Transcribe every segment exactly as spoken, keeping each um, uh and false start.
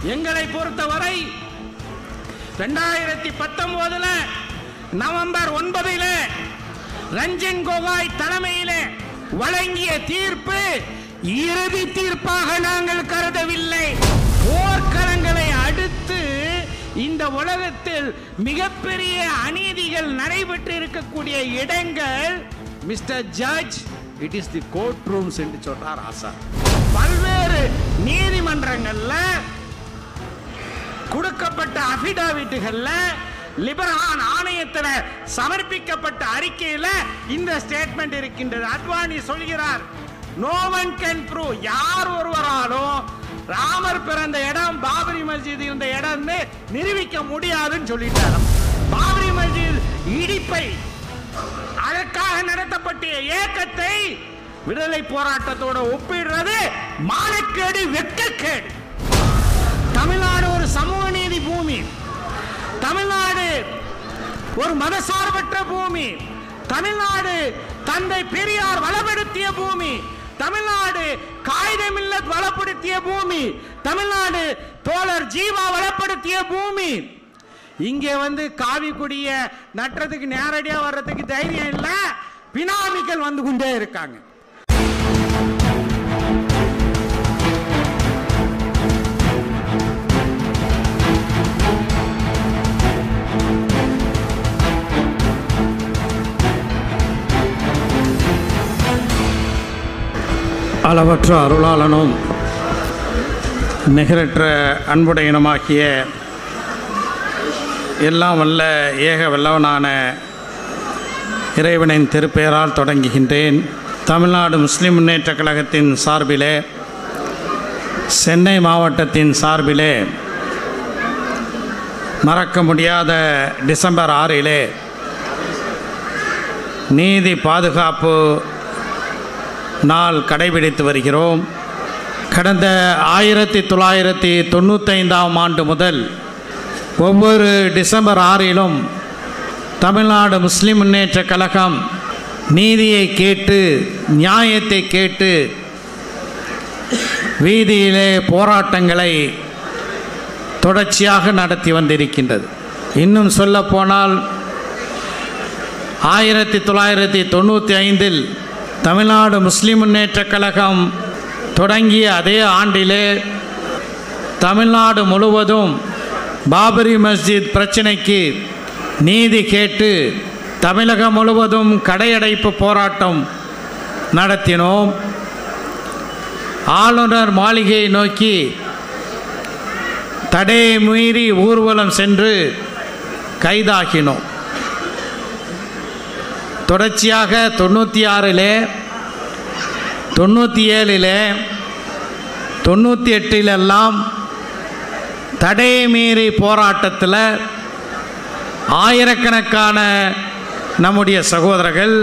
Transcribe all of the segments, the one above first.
எங்களை பொறுத்தவரை இரண்டாயிரத்தி பத்தொன்பதுல நவம்பர் ஒன்பதில் ரஞ்சன் கோகாய் தலைமையில் வழங்கிய தீர்ப்பு இறுதி தீர்ப்பாக நாங்கள் கருதவில்லை. போர்க்களங்களை அடுத்து இந்த உலகத்தில் மிகப்பெரிய அநீதிகள் நடைபெற்று இருக்கக்கூடிய இடங்கள் mister judge it is the court rooms என்று சொல்றார் ஆசார். பல்வேறு நீதிமன்றங்கள்ல கொடுக்கப்பட்ட அபிடாவிட்டுகள்ல லிபரான் ஆணையத்தில் சமர்ப்பிக்கப்பட்ட அறிக்கையில் இந்த ஸ்டேட்மெண்ட் இருக்கின்றது. அத்வானி சொல்கிறார், no one can prove, யார் ஒருவராலும் ராமர் பிறந்த இடம் பாபரி மஸ்ஜித் இருந்த இடம் நிரூபிக்க முடியாதுன்னு சொல்லிட்டார். பாபரி மஸ்ஜித் இடிப்பை அதற்காக நடத்தப்பட்ட இயக்கத்தை விடுதலை போராட்டத்தோடு ஒப்பிடுறது மானக்கேடு, வெட்கக்கேடு. தமிழ்நாடு ஒரு சமூக நீதி பூமி, தமிழ்நாடு ஒரு மதசார்பற்ற பூமி, தமிழ்நாடு தந்தை பெரியார் வளப்படுத்திய பூமி, தமிழ்நாடு காயிதே மில்லத் வளப்படுத்திய பூமி, தமிழ்நாடு தோழர் ஜீவா வளப்படுத்திய பூமி. இங்கே வந்து காவி கொடிய நட்டுறதுக்கு நேரடியா வர்றதுக்கு தைரியம் இல்ல, பினாமிகள் வந்து கொண்டே இருக்காங்க. அளவற்ற அருளாளனும் நிகரற்ற அன்புடையனுமாகிய எல்லாம் வல்ல ஏக வல்லவனான இறைவனின் திருப்பெயரால் தொடங்குகின்றேன். தமிழ்நாடு முஸ்லிம் முன்னேற்ற கழகத்தின் சார்பிலே, சென்னை மாவட்டத்தின் சார்பிலே மறக்க முடியாத டிசம்பர் ஆறிலே நீதி பாதுகாப்பு நாள் கடைபிடித்து வருகிறோம். கடந்த ஆயிரத்தி தொள்ளாயிரத்தி தொண்ணூத்தைந்தாம் ஆண்டு முதல் ஒவ்வொரு டிசம்பர் ஆறிலும் தமிழ்நாடு முஸ்லிம் முன்னேற்ற கழகம் நீதியை கேட்டு, நியாயத்தை கேட்டு வீதியிலே போராட்டங்களை தொடர்ச்சியாக நடத்தி வந்திருக்கின்றது. இன்னும் சொல்ல போனால் ஆயிரத்தி தொள்ளாயிரத்தி தொண்ணூற்றி ஐந்தில் தமிழ்நாடு முஸ்லிம் முன்னேற்ற கழகம் தொடங்கிய அதே ஆண்டிலே தமிழ்நாடு முழுவதும் பாபரி மஸ்ஜித் பிரச்சனைக்கு நீதி கேட்டு தமிழகம் முழுவதும் கடையடைப்பு போராட்டம் நடத்தினோம். ஆளுநர் மாளிகையை நோக்கி தடையை மீறி ஊர்வலம் சென்று கைதாகினோம். தொடர்ச்சியாக தொண்ணூற்றி ஆறில், தொண்ணூற்றி ஏழில், தொண்ணூற்றி எட்டிலெல்லாம் தடையை மீறி போராட்டத்தில் ஆயிரக்கணக்கான நம்முடைய சகோதரர்கள்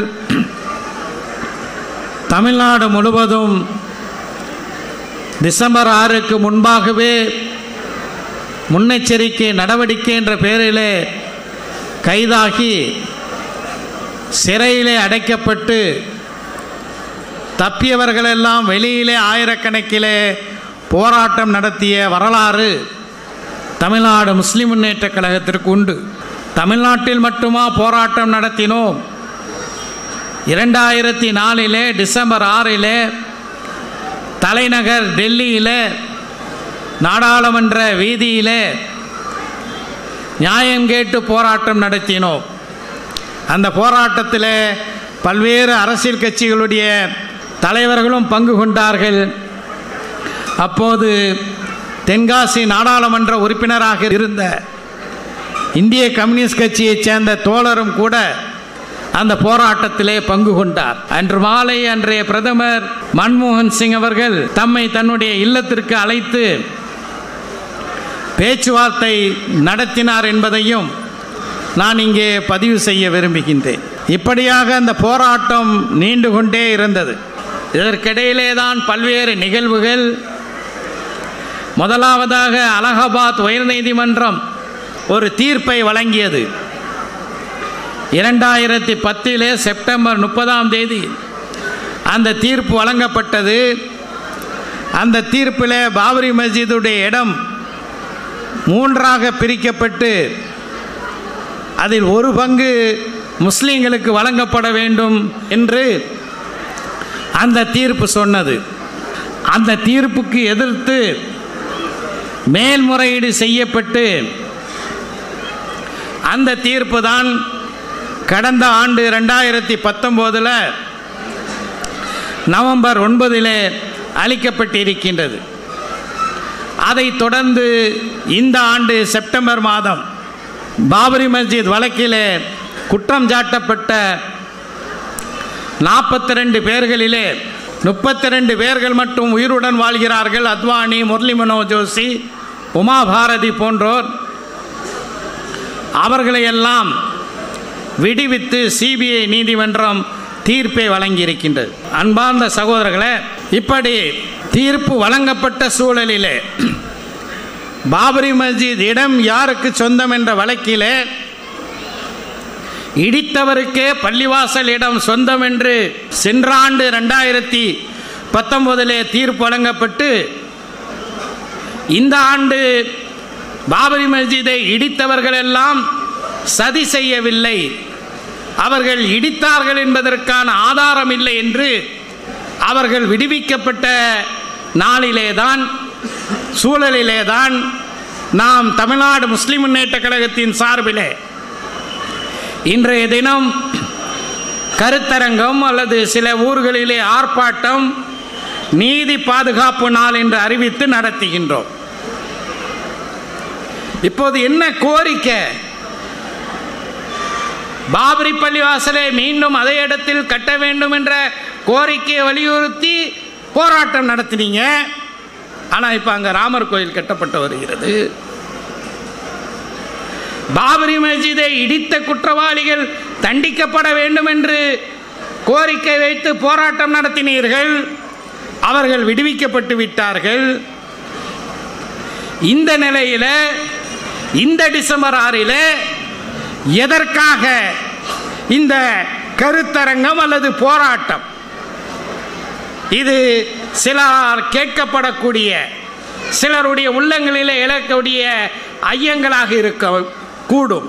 தமிழ்நாடு முழுவதும் டிசம்பர் ஆறுக்கு முன்பாகவே முன்னெச்சரிக்கை நடவடிக்கை என்ற பெயரிலே கைதாகி சிறையிலே அடைக்கப்பட்டு தப்பியவர்களெல்லாம் வெளியிலே ஆயிரக்கணக்கிலே போராட்டம் நடத்திய வரலாறு தமிழ்நாடு முஸ்லிம் முன்னேற்ற கழகத்திற்கு உண்டு. தமிழ்நாட்டில் மட்டுமா போராட்டம் நடத்தினோம்? இரண்டாயிரத்தி நாலிலே டிசம்பர் ஆறிலே தலைநகர் டெல்லியில் நாடாளுமன்ற வீதியிலே நியாயம் கேட்டு போராட்டம் நடத்தினோம். அந்த போராட்டத்தில் பல்வேறு அரசியல் கட்சிகளுடைய தலைவர்களும் பங்கு கொண்டார்கள். அப்போது தென்காசி நாடாளுமன்ற உறுப்பினராக இருந்த இந்திய கம்யூனிஸ்ட் கட்சியைச் சேர்ந்த தோழரும் கூட அந்த போராட்டத்திலே பங்கு கொண்டார். அன்று மாலை அன்றைய பிரதமர் மன்மோகன் சிங் அவர்கள் தம்மை தன்னுடைய இல்லத்திற்கு அழைத்து பேச்சுவார்த்தை நடத்தினார் என்பதையும் நான் இங்கே பதிவு செய்ய விரும்புகின்றேன். இப்படியாக அந்த போராட்டம் நீண்டு கொண்டே இருந்தது. இதற்கிடையிலே தான் பல்வேறு நிகழ்வுகள். முதலாவதாக அலகாபாத் உயர்நீதிமன்றம் ஒரு தீர்ப்பை வழங்கியது. இரண்டாயிரத்தி பத்திலே செப்டம்பர் முப்பதாம் தேதி அந்த தீர்ப்பு வழங்கப்பட்டது. அந்த தீர்ப்பில் பாபரி மஸ்ஜிதுடைய இடம் மூன்றாக பிரிக்கப்பட்டு அதில் ஒரு பங்கு முஸ்லீம்களுக்கு வழங்கப்பட வேண்டும் என்று அந்த தீர்ப்பு சொன்னது. அந்த தீர்ப்புக்கு எதிர்த்து மேல்முறையீடு செய்யப்பட்டு அந்த தீர்ப்பு தான் கடந்த ஆண்டு ரெண்டாயிரத்தி பத்தொம்போதில் நவம்பர் ஒன்பதில் அளிக்கப்பட்டிருக்கின்றது. அதைத் தொடர்ந்து இந்த ஆண்டு செப்டம்பர் மாதம் பாபரி மஸ்ஜித் வழக்கிலே குற்றம் சாட்டப்பட்ட நாற்பத்தி ரெண்டு பேர்களிலே முப்பத்தி ரெண்டு பேர்கள் மட்டும் உயிருடன் வாழ்கிறார்கள். அத்வானி, முரளி மனோகர் ஜோஷி, உமா பாரதி போன்றோர். அவர்களையெல்லாம் விடுவித்து சிபிஐ நீதிமன்றம் தீர்ப்பை வழங்கியிருக்கின்றது. அன்பார்ந்த சகோதரர்களே, இப்படி தீர்ப்பு வழங்கப்பட்ட சூழலிலே பாபரி மஸ்ஜித் இடம் யாருக்கு சொந்தம் என்ற வழக்கிலே இடித்தவருக்கே பள்ளிவாசல் இடம் சொந்தம் என்று சென்ற ஆண்டு ரெண்டாயிரத்தி பத்தொன்பதிலே தீர்ப்பு வழங்கப்பட்டு இந்த ஆண்டு பாபரி மஸ்ஜிதை இடித்தவர்கள் எல்லாம் சதி செய்யவில்லை, அவர்கள் இடித்தார்கள் என்பதற்கான ஆதாரம் இல்லை என்று அவர்கள் விடுவிக்கப்பட்ட நாளிலேதான் சூழலிலேதான் நாம் தமிழ்நாடு முஸ்லிம் முன்னேற்ற கழகத்தின் சார்பிலே இன்றைய தினம் கருத்தரங்கம் அல்லது சில ஊர்களிலே ஆர்ப்பாட்டம் நீதி பாதுகாப்பு நாள் என்று அறிவித்து நடத்துகின்றோம். இப்போது என்ன கோரிக்கை? பாபரி பள்ளிவாசலை மீண்டும் அதே இடத்தில் கட்ட வேண்டும் என்ற கோரிக்கையை வலியுறுத்தி போராட்டம் நடத்தினீங்க. ஆனால் இப்போ அங்கே ராமர் கோயில் கட்டப்பட்டு வருகிறது. பாபரி மஸ்ஜிதை இடித்த குற்றவாளிகள் தண்டிக்கப்பட வேண்டும் என்று கோரிக்கை வைத்து போராட்டம் நடத்தினீர்கள். அவர்கள் விடுவிக்கப்பட்டு விட்டார்கள். இந்த நிலையில் இந்த டிசம்பர் ஆறில் எதற்காக இந்த கருத்தரங்கம் அல்லது போராட்டம்? இது சிலர் கேட்கப்படக்கூடிய சிலருடைய உள்ளங்களில் எழக்கூடிய ஐயங்களாக இருக்க கூடும்.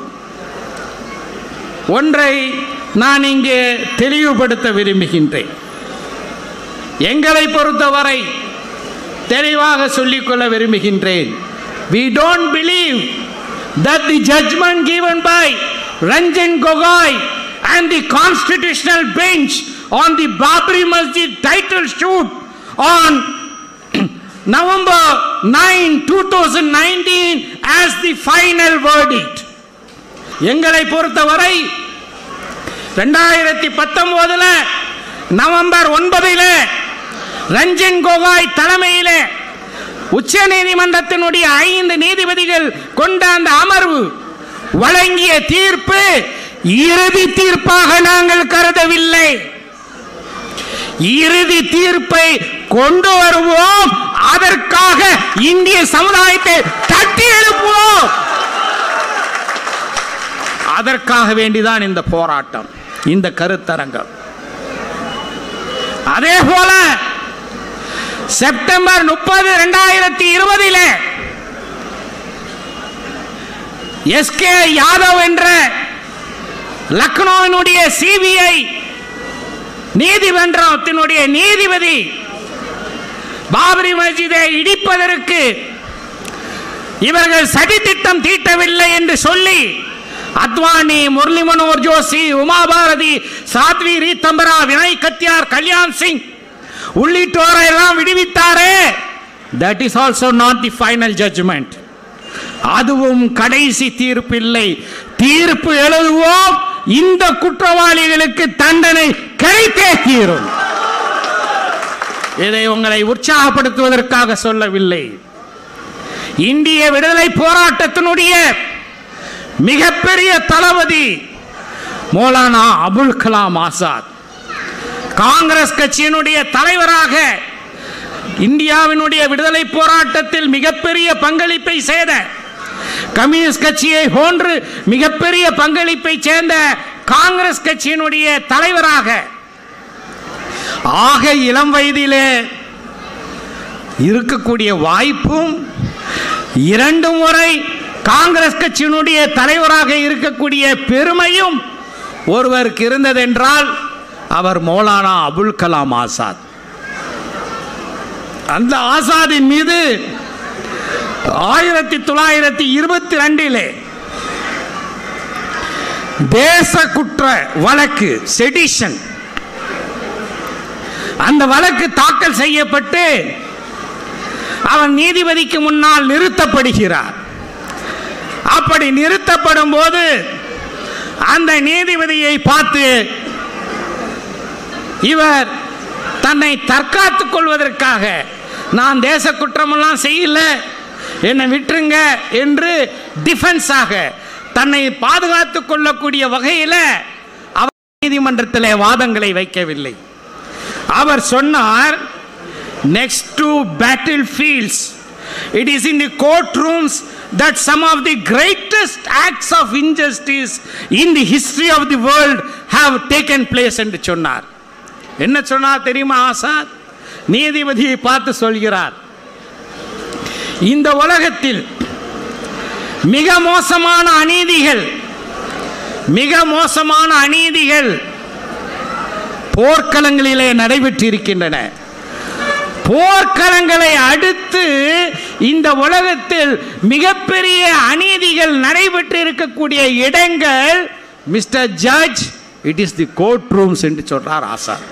ஒன்றை நான் இங்கே தெளிவுபடுத்த விரும்புகின்றேன். எங்களை பொறுத்தவரை தெளிவாக சொல்லிக்கொள்ள விரும்புகின்றேன். We don't believe that the judgment given by Ranjan Gogoi and the constitutional bench on the Babri Masjid title shoot on November ninth, twenty nineteen as the final verdict. எங்களை பொறுத்தவரை ரெண்டாயிரத்தி பத்தொன்பதுல நவம்பர் ஒன்பதில் ரஞ்சன் கோகாய் தலைமையில் உச்ச நீதிமன்றத்தினுடைய ஐந்து நீதிபதிகள் கொண்ட அந்த அமர்வு வழங்கிய தீர்ப்பு இறுதி தீர்ப்பாக நாங்கள் கருதவில்லை. இறுதி தீர்ப்பை கொண்டு வருவோம், அதற்காக இந்திய சமுதாயத்தை தட்டி எழுப்புவோம். அதற்காக வேண்டிதான் இந்த போராட்டம், இந்த கருத்தரங்கம். அதே போல செப்டம்பர் முப்பது இரண்டாயிரத்தி இருபதில் எஸ் கே யாதவ் என்ற லக்னோவினுடைய சிபிஐ நீதிமன்றத்தினுடைய நீதிபதி பாபரி மஸ்ஜிதை இடிப்பதற்கு இவர்கள் சதி திட்டம் தீட்டவில்லை என்று சொல்லி அத்வானி, முரளி மனோகர் ஜோஷி, உமா பாரதி, சாத்வி ரீத்தம்பரா, வினய் கத்தியார், கல்யாண் சிங் உள்ளிட்டோரை எல்லாம் விடுவித்தாரே. That is also not the final judgment. அதுவும் கடைசி தீர்ப்பில்லை. தீர்ப்பு எழுதுவோம், இந்த குற்றவாளிகளுக்கு தண்டனை கிடைத்தே தீரும். இதை உங்களை உற்சாகப்படுத்துவதற்காக சொல்லவில்லை. இந்திய விடுதலை போராட்டத்தினுடைய மிகப்பெரிய தளபதி மௌலானா அபுல் கலாம் ஆசாத், காங்கிரஸ் கட்சியினுடைய தலைவராக இந்தியாவினுடைய விடுதலை போராட்டத்தில் மிகப்பெரிய பங்களிப்பை செய்த, கம்யூனிஸ்ட் கட்சியை போன்று மிகப்பெரிய பங்களிப்பை சேர்ந்த காங்கிரஸ் கட்சியினுடைய தலைவராக ஆக இளம் வயதிலே இருக்கக்கூடிய வாய்ப்பும் இரண்டு முறை காங்கிரஸ் கட்சியினுடைய தலைவராக இருக்கக்கூடிய பெருமையும் ஒருவருக்கு இருந்ததென்றால் அவர் மௌலானா அபுல் கலாம் ஆசாத். அந்த ஆசாதின் மீது ஆயிரத்தி தொள்ளாயிரத்தி இருபத்தி ரெண்டிலே தேச குற்ற வழக்கு செடிஷன், அந்த வழக்கு தாக்கல் செய்யப்பட்டு அவன் நீதிபதிக்கு முன்னால் நிறுத்தப்படுகிறார். அப்படி நிறுத்தப்படும் போது அந்த நீதிபதியை பார்த்து இவர் தன்னை தற்காத்துக் கொள்வதற்காக, நான் தேச குற்றமெல்லாம் செய்யல, என்னை விட்டுருங்க என்று டிஃபென்ஸாக தன்னை பாதுகாத்துக் கொள்ளக்கூடிய வகையில் அவர் நீதிமன்றத்தில் வாதங்களை வைக்கவில்லை. அவர் சொன்னார், next to battlefields, it is in the courtrooms that some of the greatest acts of injustice in the history of the world have taken place என்று சொன்னார். என்ன சொன்னார் தெரியுமா ஆசாத்? நீதிபதியை பார்த்து சொல்கிறார், இந்த உலகத்தில் மிக மோசமான அநீதிகள் மிக மோசமான அநீதிகள் போர்க்களங்களிலே நடைபெற்று இருக்கின்றன. போர்க்களங்களை அடுத்து இந்த உலகத்தில் மிகப்பெரிய அநீதிகள் நடைபெற்று இருக்கக்கூடிய இடங்கள் mister judge, it is the court rooms என்று சொல்றார் ஆசாத்.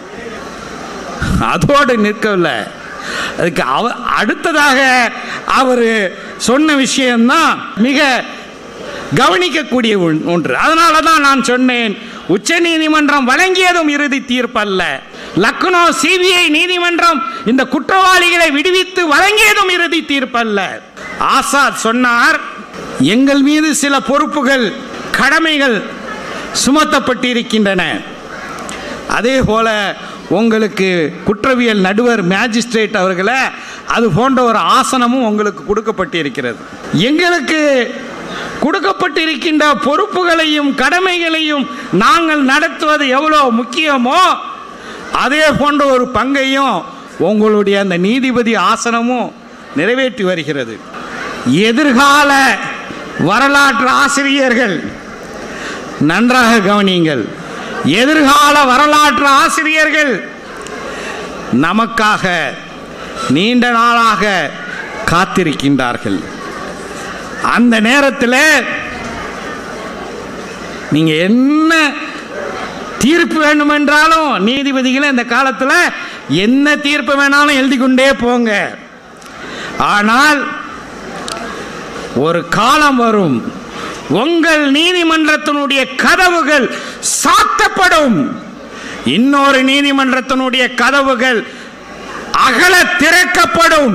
அதோடு நிற்கவில்லை, அதுக்கு அவ அடுத்ததாக அவர் சொன்ன விஷயம்தான் மிக கவனிக்கக்கூடிய ஒன்று. அதனால தான் நான் சொன்னேன், உச்ச நீதிமன்றம் வழங்கியதும் இறுதி தீர்ப்பு அல்ல, லக்னோ சிபிஐ நீதிமன்றம் இந்த குற்றவாளிகளை விடுவித்து வழங்கியதும் இறுதி தீர்ப்பு அல்ல. ஆசாத் சொன்னார், எங்கள் மீது சில பொறுப்புகள் கடமைகள் சுமத்தப்பட்டிருக்கின்றன, அதே போல உங்களுக்கு குற்றவியல் நடுவர் மேஜிஸ்ட்ரேட் அவர்களை அது போன்ற ஒரு ஆசனமும் உங்களுக்கு கொடுக்கப்பட்டிருக்கிறது. எங்களுக்கு கொடுக்கப்பட்டிருக்கின்ற பொறுப்புகளையும் கடமைகளையும் நாங்கள் நடத்துவது எவ்வளோ முக்கியமோ அதே போன்ற ஒரு பங்கையும் உங்களுடைய அந்த நீதிபதி ஆசனமும் நிறைவேற்றி வருகிறது. எதிர்கால வரலாற்று ஆசிரியர்கள் நன்றாக கவனியுங்கள், எதிர்கால வரலாற்று ஆசிரியர்கள் நமக்காக நீண்ட நாளாக காத்திருக்கின்றார்கள். அந்த நேரத்தில் நீங்க என்ன தீர்ப்பு வேண்டுமென்றாலும் நீதிபதிகளை இந்த காலத்தில் என்ன தீர்ப்பு வேணாலும் எழுதி கொண்டே போங்க. ஆனால் ஒரு காலம் வரும், உங்கள் நீதிமன்றத்தினுடைய கதவுகள் சாத்தப்படும், இன்னொரு நீதிமன்றத்தினுடைய கதவுகள் அகல திறக்கப்படும்.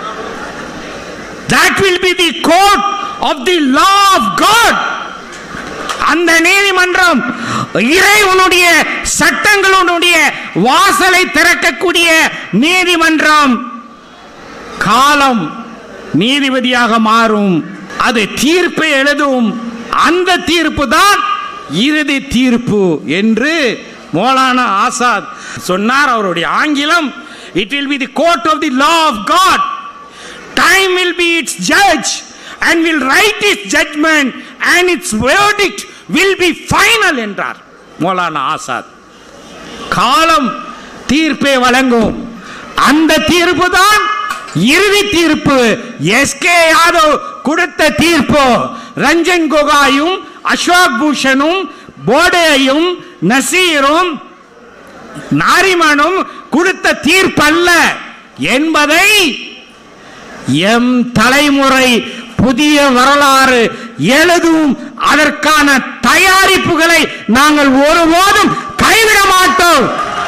That will be the court of the law of God. அந்த நீதிமன்றம் இறைவனுடைய சட்டங்களுடைய வாசலை திறக்கக்கூடிய நீதிமன்றம். காலம் நீதிபதியாக மாறும், அது தீர்ப்பை எழுதும், அந்த தீர்ப்பு தான் இறுதி தீர்ப்பு என்று மௌலானா ஆசாத் சொன்னார். அவருடைய ஆங்கிலம், it will be the court of the law of God. Time will be its judge and will write its judgment and its verdict will be final என்றார் மௌலானா ஆசாத். காலம் தீர்ப்பை வழங்கும், அந்த தீர்ப்பு தான் இறுதி தீர்ப்பு. எஸ் கே யாதவ் கொடுத்த தீர்ப்பு ரஞ்சன் கோகாயும் அசோக் பூஷனும் போடேயும் நசீரும் நாரிமனும் கொடுத்த தீர்ப்பு அல்ல என்பதை எம் தலைமுறை புதிய வரலாறு எழுதும், அதற்கான தயாரிப்புகளை நாங்கள் ஒருபோதும் கைவிட மாட்டோம்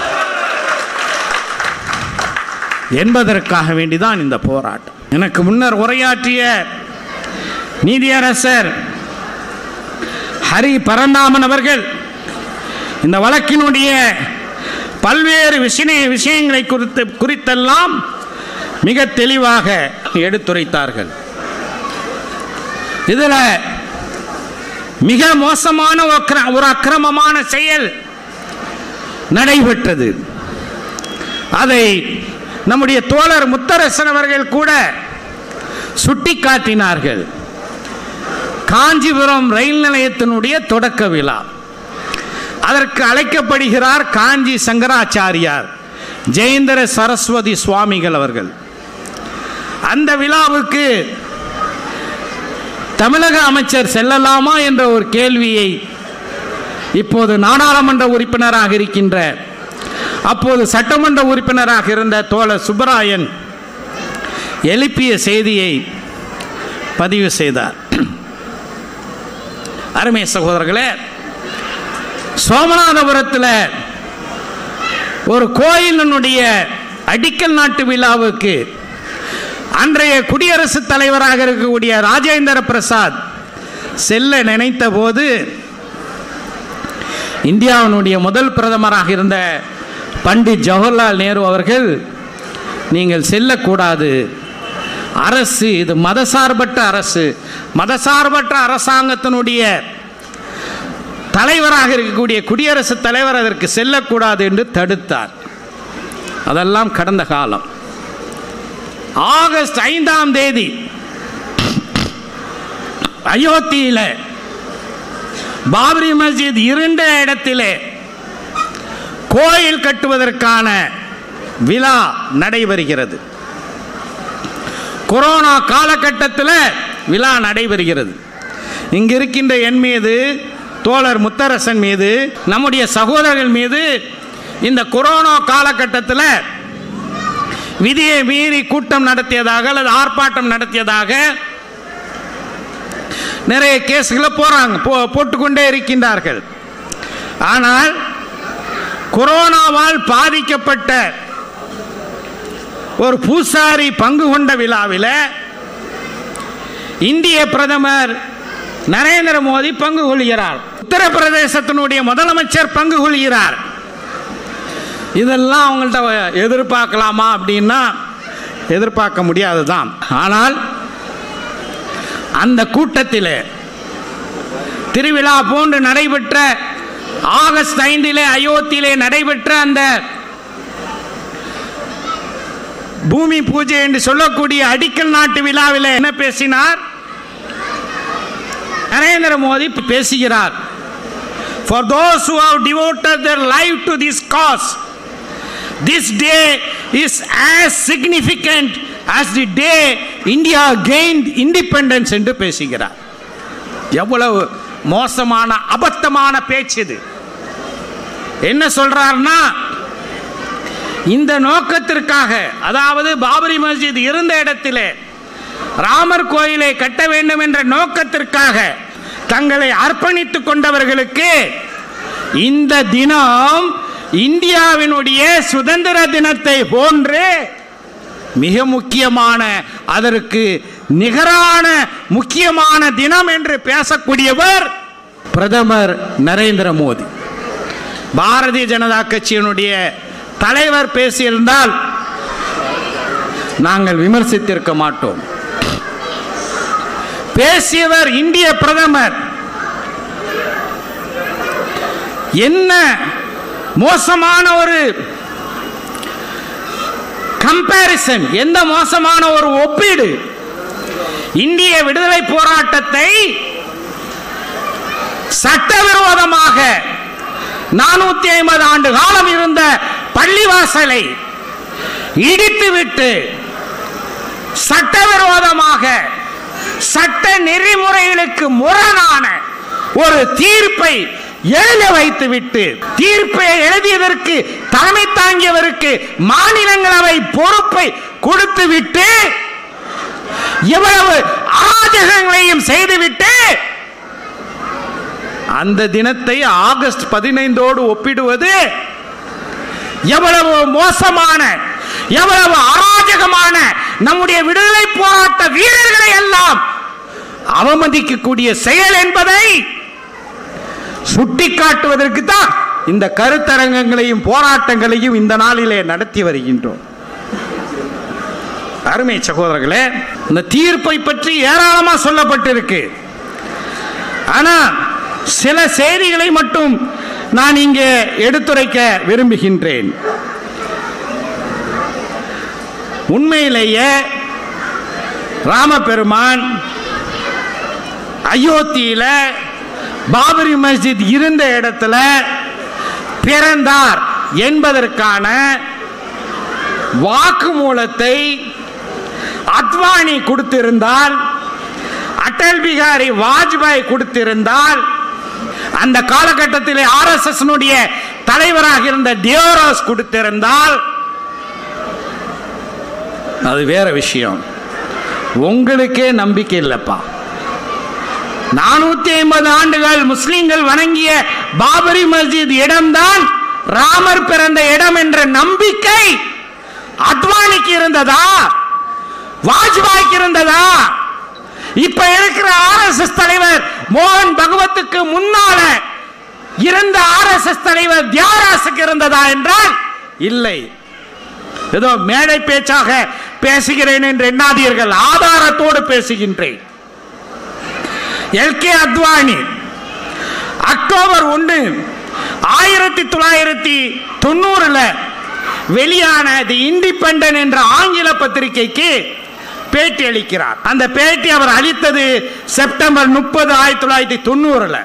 என்பதற்காக வேண்டிதான் இந்த போராட்டம். எனக்கு முன்னர் உரையாற்றிய நீதியரசர் ஹரி பரந்தாமன் அவர்கள் இந்த வழக்கினுடைய பல்வேறு விஷய விஷயங்களை குறித்து குறித்தெல்லாம் மிக தெளிவாக எடுத்துரைத்தார்கள். இதில் மிக மோசமான ஒரு அக்கிரமமான செயல் நடைபெற்றது. அதை நம்முடைய தோழர் முத்தரசன் அவர்கள் கூட சுட்டிக்காட்டினார்கள். காஞ்சிபுரம் ரயில் நிலையத்தினுடைய தொடக்க விழா, அதற்கு அழைக்கப்படுகிறார் காஞ்சி சங்கராச்சாரியார் ஜெயேந்திர சரஸ்வதி சுவாமிகள் அவர்கள். அந்த விழாவுக்கு தமிழக அமைச்சர் செல்லலாமா என்ற ஒரு கேள்வியை இப்போது நாடாளுமன்ற உறுப்பினராக இருக்கின்ற, அப்போது சட்டமன்ற உறுப்பினராக இருந்த தோழர் சுப்பராயன் எழுப்பிய செய்தியை பதிவு செய்தார். அருமை சகோதரர்களே, சோமநாதபுரத்தில் ஒரு கோயிலினுடைய அடிக்கல் நாட்டு விழாவுக்கு அன்றைய குடியரசுத் தலைவராக இருக்கக்கூடிய ராஜேந்திர பிரசாத் செல்ல நினைத்த போது இந்தியாவினுடைய முதல் பிரதமராக இருந்த பண்டிட் ஜவஹர்லால் நேரு அவர்கள், நீங்கள் செல்லக்கூடாது, அரசு இது மதசார்பற்ற அரசு, மதசார்பற்ற அரசாங்கத்தினுடைய தலைவராக இருக்கக்கூடிய குடியரசுத் தலைவர் அதற்கு செல்லக்கூடாது என்று தடுத்தார். அதெல்லாம் கடந்த காலம். ஆகஸ்ட் ஐந்தாம் தேதி அயோத்தியில பாபரி மஸ்ஜித் இருண்ட இடத்திலே கோயில் கட்டுவதற்கான விழா நடைபெறுகிறது. கொரோனா காலகட்டத்தில் விழா நடைபெறுகிறது. இங்கு இருக்கின்ற என் மீது, தோழர் முத்தரசன் மீது, நம்முடைய சகோதரர்கள் மீது இந்த கொரோனா காலகட்டத்தில் விதியை மீறி கூட்டம் நடத்தியதாக அல்லது ஆர்ப்பாட்டம் நடத்தியதாக நிறைய கேஸ்களை போறாங்க போட்டுக்கொண்டே இருக்கின்றார்கள். ஆனால் கொரோனாவால் பாதிக்கப்பட்ட ஒரு பூசாரி பங்கு கொண்ட விழாவில் இந்திய பிரதமர் நரேந்திர மோடி பங்கு கொள்கிறார், உத்தரப்பிரதேசத்தினுடைய முதலமைச்சர் பங்கு கொள்கிறார். இதெல்லாம் அவங்கள்ட்ட எதிர்பார்க்கலாமா அப்படின்னா எதிர்பார்க்க முடியாதுதான். ஆனால் அந்த கூட்டத்தில் திருவிழா போன்று நடைபெற்ற ஆகஸ்ட் ஐந்திலே அயோத்தியிலே நடைபெற்ற அந்த பூமி பூஜை என்று சொல்லக்கூடிய அடிக்கல் நாட்டு விழாவில் என்ன பேசினார் நரேந்திர மோடி? பேசுகிறார், for those who have devoted their life to this cause, this day is as significant as the day India gained independence என்று பேசுகிறார். எவ்வளவு மோசமான அபத்தமான பேச்சு இது! என்ன சொல்றார்னா, இந்த நோக்கத்திற்காக, அதாவது பாபரி மஸ்ஜித் இருந்த இடத்திலே ராமர் கோயிலை கட்ட வேண்டும் என்ற நோக்கத்திற்காக தங்களை அர்ப்பணித்துக் கொண்டவர்களுக்கு இந்த தினம் இந்தியாவினுடைய சுதந்திர தினத்தை போன்று மிக முக்கியமான, அதற்கு நிகரான முக்கியமான தினம் என்று பேசக்கூடியவர் பிரதமர் நரேந்திர மோடி. பாரதிய ஜனதா கட்சியினுடைய தலைவர் பேசியிருந்தால் நாங்கள் விமர்சித்திருக்க மாட்டோம். பேசியவர் இந்திய பிரதமர். என்ன மோசமான ஒரு கம்பேரிசன், எந்த மோசமான ஒரு ஒப்பீடு! இந்திய விடுதலை போராட்டத்தை சட்டவிரோதமாக நானூத்தி ஐம்பது ஆண்டு காலம் இருந்த பள்ளிவாசலை இடித்துவிட்டு சட்டவிரோதமாக சட்ட நெறிமுறைகளுக்கு முரணான ஒரு தீர்ப்பை எழுத வைத்துவிட்டு, தீர்ப்பை எழுதியதற்கு தலைமை தாங்கியவருக்கு மாநிலங்களவை பொறுப்பை கொடுத்துவிட்டு, எவ்வளவு அராஜகங்களையும் செய்துவிட்டு, அந்த தினத்தை ஆகஸ்ட் பதினைந்தோடு ஒப்பிடுவது எவ்வளவு மோசமான, எவ்வளவு அராஜகமான, நம்முடைய விடுதலை போராட்ட வீரர்களை எல்லாம் அவமதிக்கக்கூடிய செயல் என்பதை சுட்டிக்காட்டுவதற்கு தான் இந்த கருத்தரங்கங்களையும் போராட்டங்களையும் இந்த நாளிலே நடத்தி வருகின்றோம். அருமை சகோதரர்களே, இந்த தீர்ப்பை பற்றி ஏராளமா சொல்லப்பட்டிருக்கு. ஆனா சில செய்திகளை மட்டும் நான் இங்கே எடுத்துரைக்க விரும்புகின்றேன். உண்மையிலேயே ராமபெருமான் அயோத்தியில பாபரி மஸ்ஜித் இருந்த இடத்துல பிறந்தார் என்பதற்கான வாக்குமூலத்தை அத்வானி கொடுத்திருந்தால், அடல் பிகாரி வாஜ்பாய் கொடுத்திருந்தால், அந்த காலகட்டத்தில் ஆர் எஸ் எஸ் தலைவராக இருந்த டியோராஸ் கொடுத்திருந்தால் அது வேற விஷயம். உங்களுக்கே நம்பிக்கை இல்லப்பா. நானூத்தி ஐம்பது ஆண்டுகள் முஸ்லிம்கள் வணங்கிய பாபரி மஸ்ஜித் இடம்தான் ராமர் பிறந்த இடம் என்ற நம்பிக்கை அத்வானிக்கு இருந்ததா, வாஜ்பாய்க்கு இருந்ததா? இப்ப இருக்கிற ஆர் எஸ் எஸ் தலைவர் மோகன் பகவத்துக்கு முன்னால இருந்த ஆர் எஸ் எஸ் தலைவர் தியாராசுக்கு இருந்ததா என்றால் இல்லை. ஏதோ மேடை பேச்சாக பேசுகிறேன் என்று எண்ணாதீர்கள், ஆதாரத்தோடு பேசுகின்றேன். எல் கே அத்வானி அக்டோபர் ஒன்று ஆயிரத்தி தொள்ளாயிரத்தி தொண்ணூறுல வெளியான தி இண்டிபெண்டன்ட் என்ற ஆங்கில பத்திரிகைக்கு பேட்டி அளிக்கிறார். அந்த பேட்டி அவர் அளித்தது செப்டம்பர் முப்பது ஆயிரத்தி தொள்ளாயிரத்தி தொண்ணூறுல.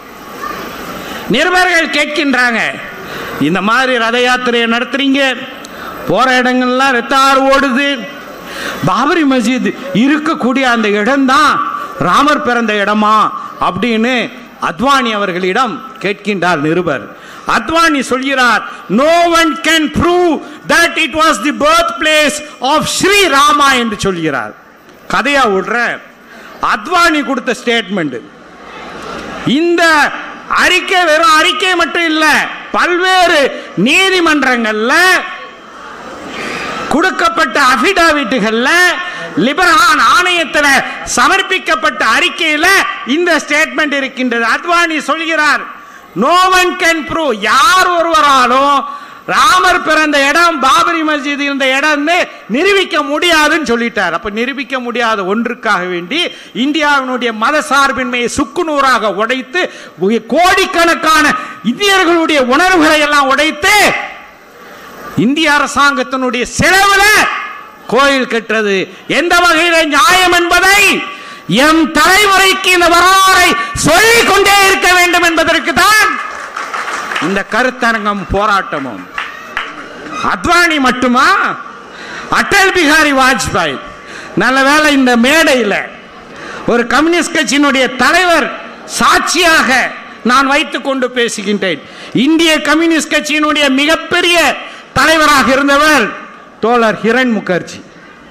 நிருபர்கள் கேட்கின்றாங்க, இந்த மாதிரி ரத யாத்திரையை நடத்துறீங்க, போற இடங்கள்லாம் ரத்த ஆறு ஓடுது, பாபரி மஸ்ஜித் இருக்கக்கூடிய அந்த இடம்தான் ராமர் பிறந்த இடமா அப்படின்னு அத்வானி அவர்களிடம் கேட்கின்றார் நிருபர். அத்வானி சொல்கிறார், no one can prove that it was the birthplace of Sri Rama என்று சொல்கிறார். கதையா விடுற அத்வானி கொடுத்த ஸ்டேட்மெண்ட். இந்த அறிக்கை வெறும் அறிக்கை மட்டும் இல்ல, பல்வேறு நீதிமன்றங்கள்ல கொடுக்கப்பட்ட அபிடாவிட்டுகள்ல லிபர்ஹான் ஆணையத்தில் சமர்ப்பிக்கப்பட்ட அறிக்கையில் இந்த ஸ்டேட்மெண்ட் இருக்கின்றது. அத்வானி சொல்கிறார், no one can prove, யார் ஒருவராலும் ராமர் பிறந்த இடம் பாபரி மஸ்ஜித் இருந்த இடம் நிரூபிக்க முடியாதுன்னு சொல்லிட்டார். அப்ப நிரூபிக்க முடியாத ஒன்றுக்காக வேண்டி இந்தியாவினுடைய மத சார்பின்மையை சுக்குநூறாக உடைத்து கோடிக்கணக்கான இந்தியர்களுடைய உணர்வுகளை எல்லாம் உடைத்து இந்திய அரசாங்கத்தினுடைய செலவுல கோயில் கட்டுறது எந்த வகையில் நியாயம் என்பதை எம் தலைமுறைக்கு இந்த வரலாறை சொல்லிக் கொண்டே இருக்க வேண்டும் என்பதற்கு தான் இந்த கருத்தரங்கம் போராட்டமும். அத்வானி மட்டுமா, அடல் பிகாரி வாஜ்பாய். நல்ல வேளை இந்த மேடையில் ஒரு கம்யூனிஸ்ட் கட்சியினுடைய தலைவர் சாட்சியாக நான் வைத்துக் கொண்டு பேசுகின்றேன். இந்திய கம்யூனிஸ்ட் கட்சியினுடைய மிகப்பெரிய தலைவராக இருந்தவர் தோழர் ஹிரண் முகர்ஜி,